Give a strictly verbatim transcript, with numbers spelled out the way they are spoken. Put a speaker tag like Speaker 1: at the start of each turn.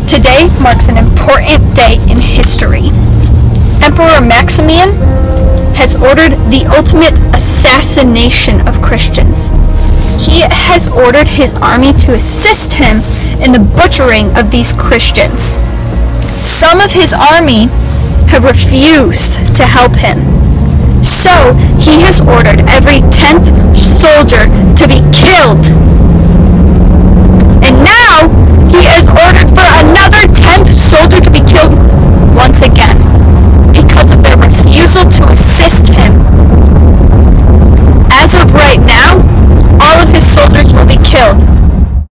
Speaker 1: Today marks an important day in history. Emperor Maximian has ordered the ultimate assassination of Christians. He has ordered his army to assist him in the butchering of these Christians. Some of his army have refused to help him. So he has ordered every tenth soldier to be killed. And now he has ordered for another tenth soldier to be